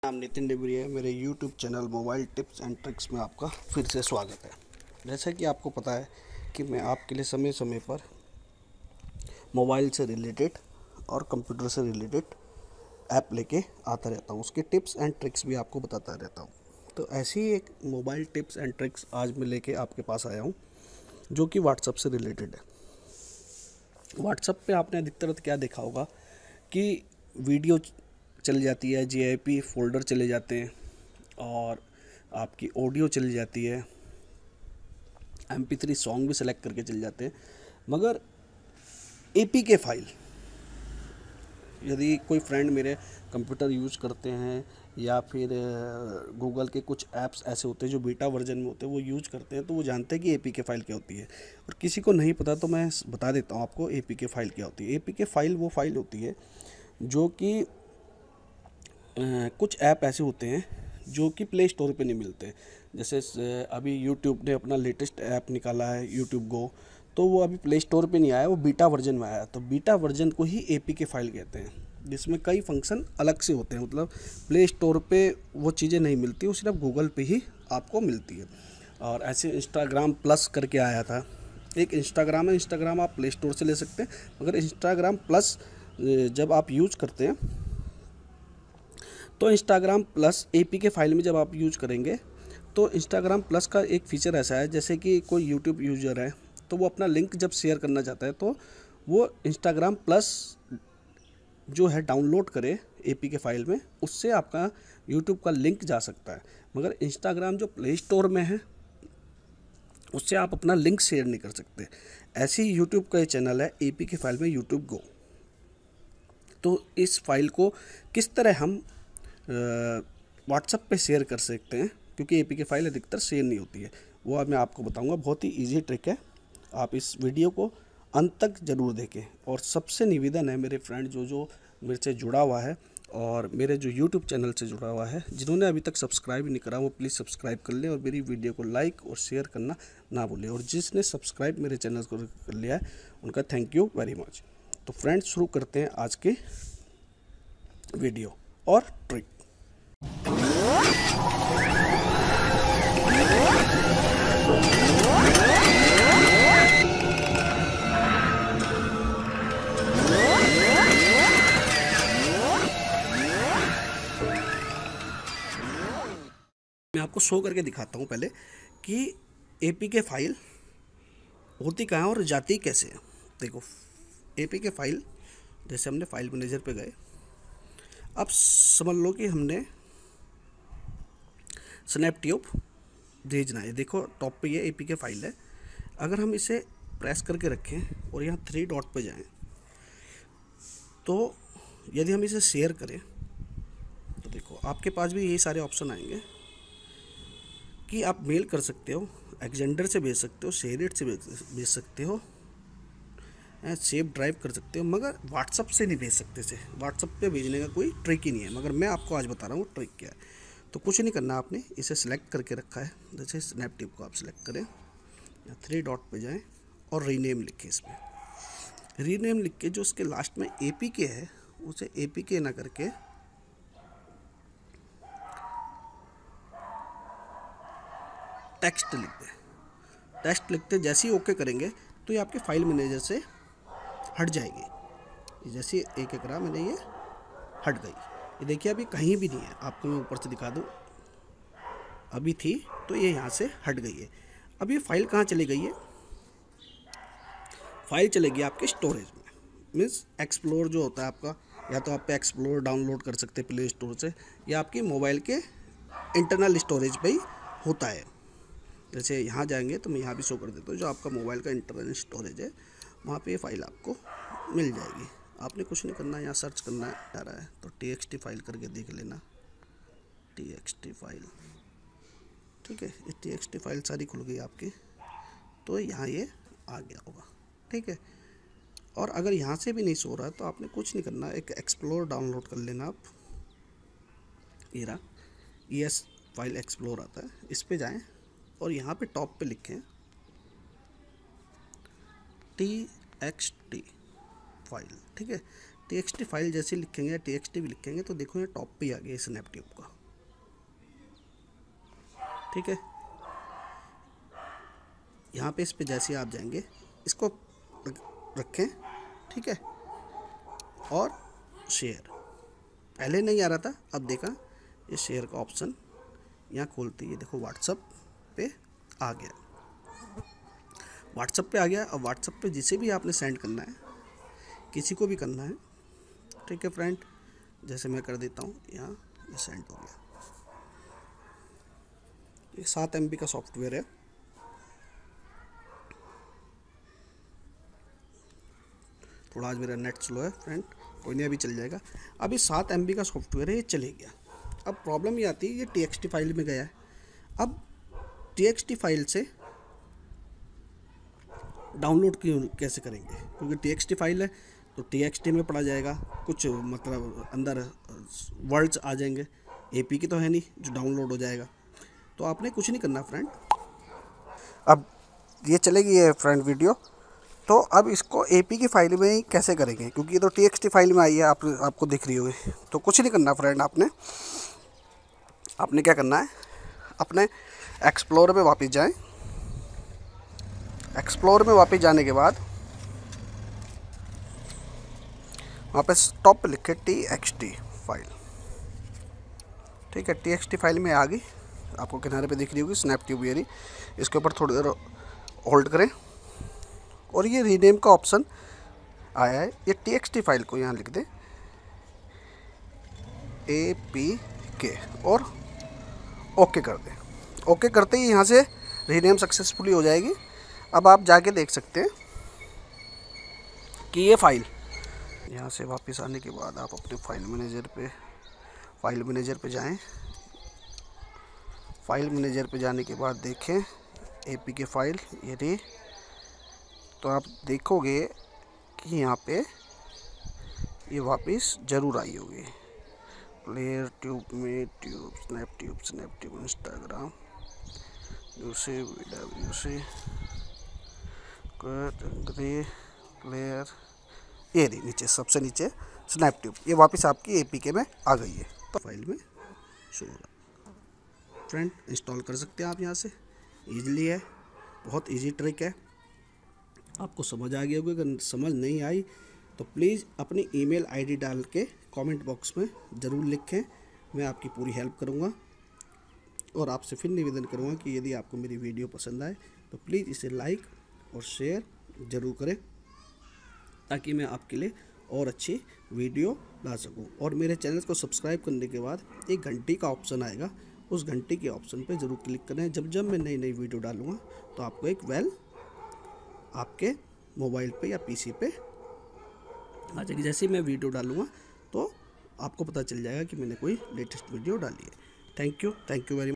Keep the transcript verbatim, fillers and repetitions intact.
नाम नितिन डिबरिया है। मेरे YouTube channel mobile tips and tricks में आपका फिर से स्वागत है। जैसा कि आपको पता है कि मैं आपके लिए समय समय पर मोबाइल से रिलेटेड और कंप्यूटर से रिलेटेड ऐप लेके आता रहता हूँ, उसके टिप्स एंड ट्रिक्स भी आपको बताता रहता हूँ। तो ऐसी ही एक मोबाइल टिप्स एंड ट्रिक्स आज मैं लेके आपके पास आया हूँ, जो कि व्हाट्सएप से रिलेटेड है। व्हाट्सएप पे आपने अधिकतर क्या देखा होगा कि वीडियो चली जाती है, जी आई पी फोल्डर चले जाते हैं और आपकी ऑडियो चली जाती है, एम पी थ्री सॉन्ग भी सेलेक्ट करके चल जाते हैं। मगर ए पी के फाइल, यदि कोई फ्रेंड मेरे कंप्यूटर यूज़ करते हैं या फिर गूगल के कुछ ऐप्स ऐसे होते हैं जो बीटा वर्जन में होते हैं, वो यूज करते हैं, तो वो जानते हैं कि ए पी के फाइल क्या होती है। और किसी को नहीं पता तो मैं बता देता हूँ आपको ए पी के फाइल क्या होती है। ए पी के फाइल वो फाइल होती है जो कि कुछ ऐप ऐसे होते हैं जो कि प्ले स्टोर पे नहीं मिलते। जैसे अभी यूट्यूब ने अपना लेटेस्ट ऐप निकाला है यूट्यूब गो, तो वो अभी प्ले स्टोर पे नहीं आया, वो बीटा वर्जन में आया। तो बीटा वर्जन को ही ए पी के फाइल कहते हैं, जिसमें कई फंक्शन अलग से होते हैं। मतलब प्ले स्टोर पे वो चीज़ें नहीं मिलती, वो सिर्फ गूगल पे ही आपको मिलती है। और ऐसे इंस्टाग्राम प्लस करके आया था, एक इंस्टाग्राम है। इंस्टाग्राम आप प्ले स्टोर से ले सकते हैं, मगर इंस्टाग्राम प्लस जब आप यूज़ करते हैं तो Instagram plus A P K file में जब आप यूज करेंगे तो इंस्टाग्राम प्लस का एक फ़ीचर ऐसा है, जैसे कि कोई यूट्यूब यूज़र है तो वो अपना लिंक जब शेयर करना चाहता है तो वो इंस्टाग्राम प्लस जो है डाउनलोड करे ए पी के फाइल में, उससे आपका यूट्यूब का लिंक जा सकता है। मगर इंस्टाग्राम जो प्ले स्टोर में है उससे आप अपना लिंक शेयर नहीं कर सकते। ऐसे ही यूट्यूब का ये चैनल है ए पी के फाइल में यूट्यूब गो। तो इस फाइल को किस तरह हम व्हाट्सएप पे शेयर कर सकते हैं, क्योंकि ए पी के फाइल अधिकतर शेयर नहीं होती है, वो अब मैं आपको बताऊंगा। बहुत ही इजी ट्रिक है, आप इस वीडियो को अंत तक ज़रूर देखें। और सबसे निवेदन है मेरे फ्रेंड जो जो मेरे से जुड़ा हुआ है और मेरे जो यूट्यूब चैनल से जुड़ा हुआ है, जिन्होंने अभी तक सब्सक्राइब नहीं करा वो प्लीज़ सब्सक्राइब कर लें और मेरी वीडियो को लाइक और शेयर करना ना भूलें। और जिसने सब्सक्राइब मेरे चैनल को कर लिया है उनका थैंक यू वेरी मच। तो फ्रेंड्स, शुरू करते हैं आज के वीडियो और ट्रिक। मैं आपको शो करके दिखाता हूँ पहले कि ए पी के फाइल होती कहाँ है और जाती कैसे है। देखो, ए पी के फाइल जैसे हमने फाइल मैनेजर पे गए, अब समझ लो कि हमने स्नैपट्यूब भेजना है। देखो टॉप पे ये ए पी के फाइल है। अगर हम इसे प्रेस करके रखें और यहाँ थ्री डॉट पे जाएं, तो यदि हम इसे शेयर करें तो देखो आपके पास भी यही सारे ऑप्शन आएंगे कि आप मेल कर सकते हो, एक्जेंडर से भेज सकते हो, शेयरेट से भेज सकते हो, सेव ड्राइव कर सकते हो, मगर व्हाट्सअप से नहीं भेज सकते से। व्हाट्सअप पे भेजने का कोई ट्रिक ही नहीं है, मगर मैं आपको आज बता रहा हूँ ट्रिक क्या है। तो कुछ नहीं करना, आपने इसे सिलेक्ट करके रखा है, जैसे स्नैपट्यूब को आप सिलेक्ट करें, थ्री डॉट पे जाएं और रीनेम लिखें। इसमें रीनेम लिख के जो उसके लास्ट में ए पी के है उसे ए पी के ना करके टेक्स्ट लिख दें। टेक्स्ट लिखते जैसे ही ओके करेंगे तो ये आपके फाइल मैनेजर से हट जाएगी। जैसे एक एक रहा मैंने, ये हट गई। ये देखिए अभी कहीं भी नहीं है, आपको मैं ऊपर से दिखा दूँ, अभी थी तो ये यहाँ से हट गई है। अब ये फाइल कहाँ चली गई है? फाइल चलेगी आपके स्टोरेज में। मीन्स एक्सप्लोर जो होता है आपका, या तो आप एक्सप्लोर डाउनलोड कर सकते हैं प्ले स्टोर से, या आपकी मोबाइल के इंटरनल स्टोरेज पे ही होता है। जैसे यहाँ जाएंगे तो मैं यहाँ भी शो कर देता हूँ, जो आपका मोबाइल का इंटरनल स्टोरेज है वहाँ पे ये फाइल आपको मिल जाएगी। आपने कुछ नहीं करना, यहाँ सर्च करना आ रहा है तो टी एक्स टी फाइल करके देख लेना, टी एक्स टी फाइल। ठीक है, ये टी एक्स टी फाइल सारी खुल गई आपकी, तो यहाँ ये आ गया होगा। ठीक है, और अगर यहाँ से भी नहीं सो रहा तो आपने कुछ नहीं करना, एक एक्सप्लोर डाउनलोड कर लेना आप। ये रहा, ई एस फाइल एक्सप्लोर आता है, इस पे जाएं और यहाँ पे टॉप पे लिखें टी एक्स टी फाइल। ठीक है, टी एक्स टी फाइल जैसे लिखेंगे, टी एक्स टी भी लिखेंगे तो देखो ये टॉप पे आ गया स्नैपट्यूब का। ठीक है। यहाँ पे इस पे जैसे आप जाएंगे इसको रखें, ठीक है, और शेयर। पहले नहीं आ रहा था, अब देखा ये शेयर का ऑप्शन यहाँ खोलते ही देखो व्हाट्सएप पे आ गया। व्हाट्सएप पे आ गया। अब व्हाट्सएप पे जिसे भी आपने सेंड करना है, किसी को भी करना है, ठीक है फ्रेंड, जैसे मैं कर देता हूँ यहाँ, ये सेंड हो गया। ये सात एम बी का सॉफ्टवेयर है। थोड़ा आज मेरा नेट स्लो है फ्रेंड, कोई नहीं अभी चल जाएगा। अभी सात एम बी का सॉफ्टवेयर है, ये चले गया। अब प्रॉब्लम ये आती है, ये टी एक्स टी फाइल में गया है। अब टी एक्स टी फाइल से डाउनलोड क्यों कैसे करेंगे, क्योंकि टी एक्स टी फाइल है तो टी एक्स टी में पढ़ा जाएगा, कुछ मतलब अंदर वर्ड्स आ जाएंगे, ए पी की तो है नहीं जो डाउनलोड हो जाएगा। तो आपने कुछ नहीं करना फ्रेंड। अब ये चलेगी ये फ्रेंड वीडियो, तो अब इसको ए पी की फाइल में ही कैसे करेंगे, क्योंकि ये तो टी एक्स टी फाइल में आई है, आप आपको दिख रही होगी। तो कुछ नहीं करना फ्रेंड, आपने आपने क्या करना है, अपने एक्सप्लोर में वापस जाएं। एक्सप्लोर में वापस जाने के बाद वहाँ पे स्टॉप पे लिखे टी एक्स टी फाइल, ठीक है। टी एक्स टी फाइल में आ गई, आपको किनारे पे दिख रही होगी स्नैप ट्यूब ये रही। इसके ऊपर थोड़ी देर होल्ड करें और ये रीनेम का ऑप्शन आया है, ये टी एक्स टी फाइल को यहाँ लिख दें ए पी के और ओके कर दें। ओके करते ही यहाँ से रीनेम सक्सेसफुली हो जाएगी। अब आप जाके देख सकते हैं कि ये फाइल, यहाँ से वापस आने के बाद आप अपने फाइल मैनेजर पे फाइल मैनेजर पे जाएं। फाइल मैनेजर पे जाने के बाद देखें ए पी के फाइल ये रही, तो आप देखोगे कि यहाँ पे ये वापस ज़रूर आई होगी। प्लेयर ट्यूब में tube snap tube snap tube Instagram यूसे यूसे प्लेयर ये रही नीचे, सबसे नीचे स्नैप ट्यूब, ये वापस आपकी ए पी के में आ गई है। तो फाइल में शो हो रहा फ्रेंड, इंस्टॉल कर सकते हैं आप यहाँ से, ईजिली है, बहुत इजी ट्रिक है। आपको समझ आ गया होगा, अगर समझ नहीं आई तो प्लीज़ अपनी ईमेल आईडी डाल के कमेंट बॉक्स में ज़रूर लिखें, मैं आपकी पूरी हेल्प करूँगा। और आपसे फिर निवेदन करूँगा कि यदि आपको मेरी वीडियो पसंद आए तो प्लीज़ इसे लाइक और शेयर ज़रूर करें, ताकि मैं आपके लिए और अच्छी वीडियो ला सकूं। और मेरे चैनल को सब्सक्राइब करने के बाद एक घंटी का ऑप्शन आएगा, उस घंटी के ऑप्शन पे ज़रूर क्लिक करें। जब जब मैं नई नई वीडियो डालूँगा तो आपको एक वेल आपके मोबाइल पे या पीसी पे आ जाएगी। जैसे ही मैं वीडियो डालूँगा तो आपको पता चल जाएगा कि मैंने कोई लेटेस्ट वीडियो डाली है। Thank you thank you very much.